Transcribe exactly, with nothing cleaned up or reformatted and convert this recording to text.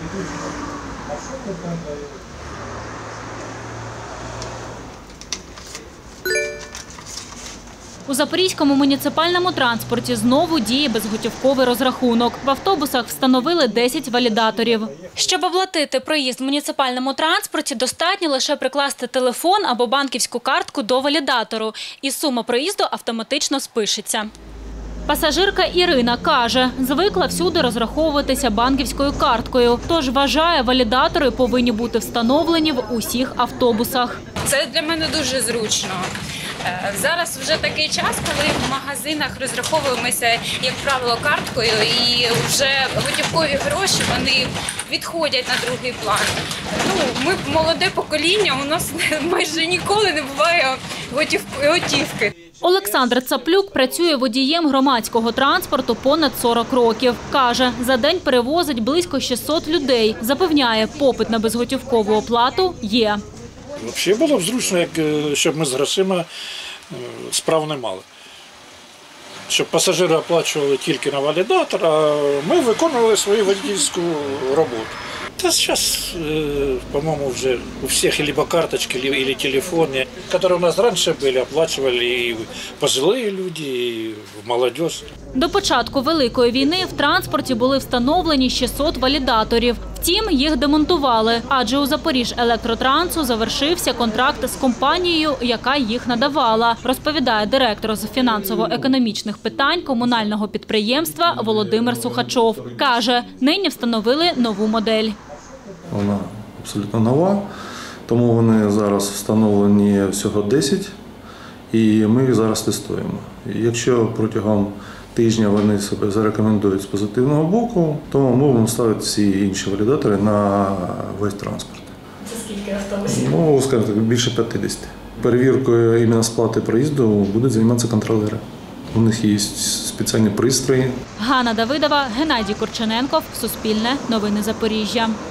У Запорізькому муніципальному транспорті знову діє безготівковий розрахунок. В автобусах встановили десять валідаторів. Щоб оплатити проїзд в муніципальному транспорті, достатньо лише прикласти телефон або банківську картку до валідатору, і сума проїзду автоматично спишеться. Пасажирка Ірина каже, звикла всюди розраховуватися банківською карткою, тож вважає, валідатори повинні бути встановлені в усіх автобусах. Це для мене дуже зручно. Зараз вже такий час, коли в магазинах розраховуємося, як правило, карткою, і вже готівкові гроші вони відходять на другий план. Ну, ми молоде покоління, у нас майже ніколи не буває готівки. Олександр Цаплюк працює водієм громадського транспорту понад сорок років. Каже, за день перевозить близько шістсот людей. Запевняє, попит на безготівкову оплату є. Взагалі було б зручно, як, щоб ми з грошима справ не мали. Щоб пасажири оплачували тільки на валідатор, а ми виконували свою водійську роботу. Та зараз, по-моєму, вже у всіх либо карточки, або телефони, які у нас раніше були, оплачували і пожилі люди, і молодь. До початку Великої війни в транспорті були встановлені шістсот валідаторів. Втім, їх демонтували, адже у Запоріжжелектротрансу завершився контракт з компанією, яка їх надавала, розповідає директор з фінансово-економічних питань комунального підприємства Володимир Сухачов. Каже, нині встановили нову модель. Вона абсолютно нова, тому вони зараз встановлені всього десять, і ми їх зараз тестуємо. Якщо протягом тижня вони себе зарекомендують з позитивного боку, то ми будемо ставити всі інші валідатори на весь транспорт. Це скільки автобусів? Ну, скажімо так, більше п'ятдесят. Перевіркою іменно сплати проїзду будуть займатися контролери. У них є спеціальні пристрої. Ганна Давидова, Геннадій Корчененков, Суспільне, Новини Запоріжжя.